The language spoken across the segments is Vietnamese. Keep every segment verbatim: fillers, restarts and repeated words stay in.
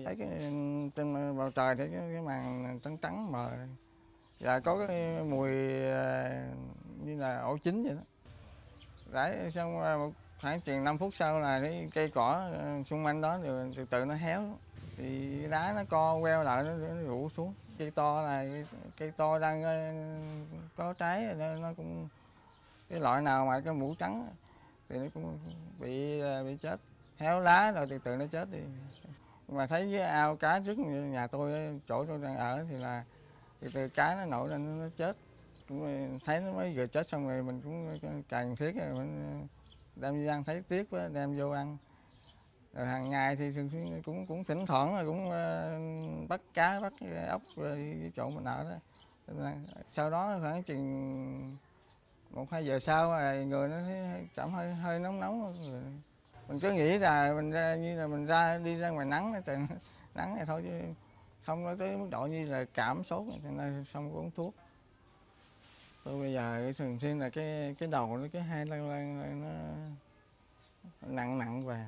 thấy cái trên bầu trời thấy cái, cái màn trắng trắng mờ và có cái mùi như là ổ chín vậy đó. Rải xong một khoảng chừng năm phút sau là cái cây cỏ xung quanh đó rồi từ từ nó héo, thì đá nó co queo lại, nó, nó rủ xuống. Cây to là cây to đang có trái, nó, nó cũng cái loại nào mà cái mũ trắng thì nó cũng bị bị chết, héo lá rồi từ từ nó chết đi. Mà thấy với ao cá trước nhà tôi, chỗ tôi đang ở thì là từ từ cá nó nổi lên nó chết, cũng thấy nó mới vừa chết xong rồi mình cũng cần thiết rồi mình đem vô ăn, thấy tiếc quá đem vô ăn. Rồi hàng ngày thì thường xuyên cũng cũng thỉnh thoảng rồi cũng uh, bắt cá bắt ốc cái chỗ mình ở đó. Sau đó khoảng chừng một hai giờ sau rồi người nó thấy cảm hơi hơi nóng nóng rồi. Mình cứ nghĩ là mình ra như là mình ra đi ra ngoài nắng thì nắng này thôi, chứ không có tới mức độ như là cảm sốt nên xong uống thuốc. Tôi bây giờ thường xuyên là cái cái đầu nó cái hai lăn lăn nó nặng nặng và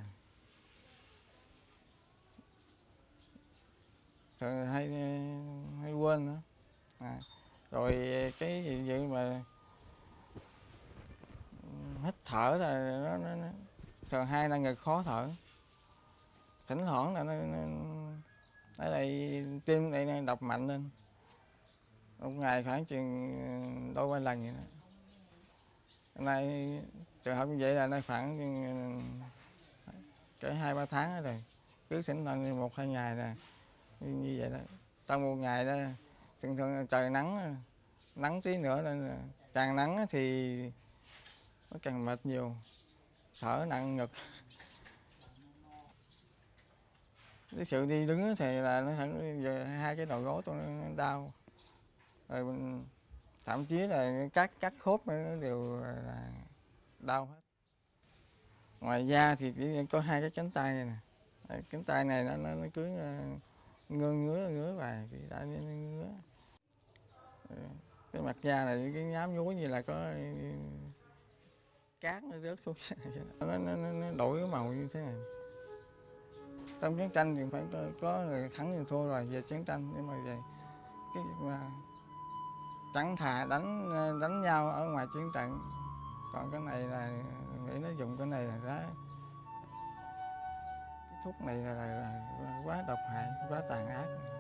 rồi hay hay quên nữa. À, rồi cái gì vậy mà hít thở là nó, nó, nó sờ hai là ngực khó thở, thỉnh thoảng là nó, nó ở đây tim này đập mạnh lên, một ngày khoảng chừng đôi ba lần vậy đó. Hôm nay trường hợp như vậy là nó khoảng cỡ hai ba tháng rồi, cứ thỉnh thoảng một hai ngày là như vậy đó. Trong một ngày đó thường thường trời nắng nắng tí nữa nên là càng nắng thì nó càng mệt nhiều, thở nặng ngực. Cái sự đi đứng thì là nó thẳng giờ hai cái đầu gối tôi nó đau, rồi mình thậm chí là các các khớp nó đều là đau hết. Ngoài da thì chỉ có hai cái cánh tay này nè, cánh tay này nó nó, nó cứ ngơ ngứa ngứa vài thì đã nó ngứa. Cái mặt da này cái nhám nhúi như là có cát nó rớt xuống nó, nó, nó đổi cái màu như thế này. Trong chiến tranh thì phải có, có người thắng người thua rồi về chiến tranh, nhưng mà về cái mà chẳng thà đánh đánh nhau ở ngoài chiến trận, còn cái này là nghĩ nó dùng cái này là đó, cái thuốc này là, là, là quá độc hại, quá tàn ác.